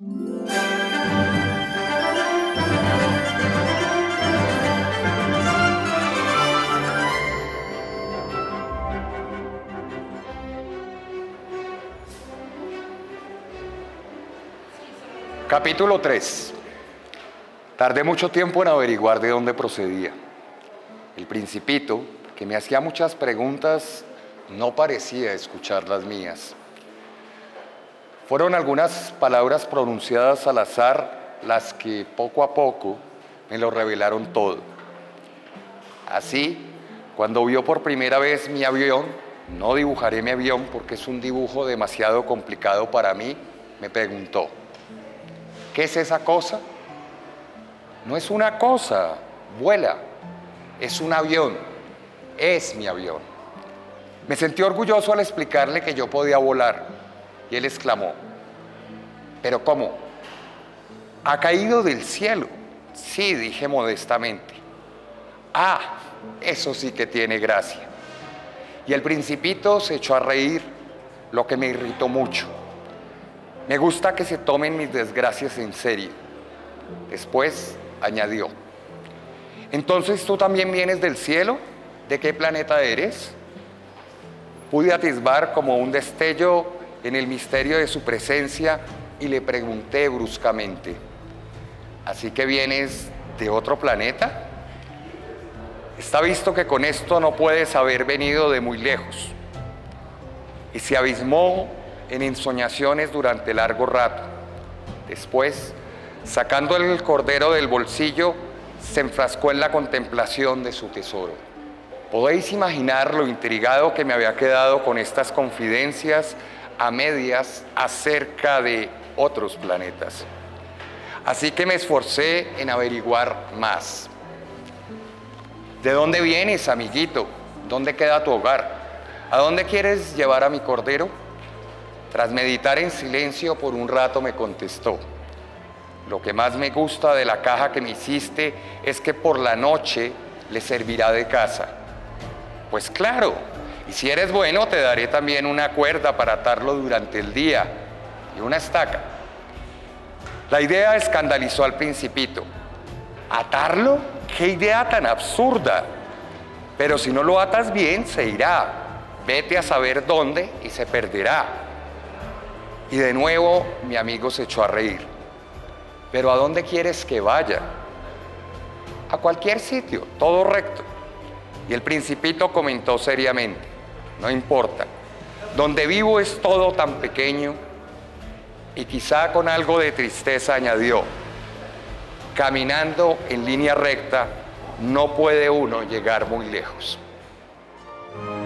Capítulo 3. Tardé mucho tiempo en averiguar de dónde procedía. El Principito, que me hacía muchas preguntas, no parecía escuchar las mías. Fueron algunas palabras pronunciadas al azar las que poco a poco me lo revelaron todo. Así, cuando vio por primera vez mi avión, no dibujaré mi avión porque es un dibujo demasiado complicado para mí, me preguntó: ¿qué es esa cosa? No es una cosa, vuela, es un avión, es mi avión. Me sentí orgulloso al explicarle que yo podía volar y él exclamó: ¿pero cómo? ¿Ha caído del cielo? Sí, dije modestamente. Ah, eso sí que tiene gracia. Y el Principito se echó a reír, lo que me irritó mucho. Me gusta que se tomen mis desgracias en serio. Después añadió: ¿entonces tú también vienes del cielo? ¿De qué planeta eres? Pude atisbar como un destello en el misterio de su presencia y le pregunté bruscamente: ¿así que vienes de otro planeta? Está visto que con esto no puedes haber venido de muy lejos. Y se abismó en ensoñaciones durante largo rato. Después, sacando el cordero del bolsillo, se enfrascó en la contemplación de su tesoro. Podéis imaginar lo intrigado que me había quedado con estas confidencias a medias acerca de otros planetas. Así que me esforcé en averiguar más. ¿De dónde vienes, amiguito? ¿Dónde queda tu hogar? ¿A dónde quieres llevar a mi cordero? Tras meditar en silencio por un rato me contestó: lo que más me gusta de la caja que me hiciste es que por la noche le servirá de casa. Pues claro, y si eres bueno te daré también una cuerda para atarlo durante el día y una estaca. La idea escandalizó al Principito. ¿Atarlo? ¡Qué idea tan absurda! Pero si no lo atas bien, se irá. Vete a saber dónde y se perderá. Y de nuevo mi amigo se echó a reír. ¿Pero a dónde quieres que vaya? A cualquier sitio, todo recto. Y el Principito comentó seriamente: no importa. Donde vivo es todo tan pequeño. Y quizá con algo de tristeza añadió: caminando en línea recta no puede uno llegar muy lejos.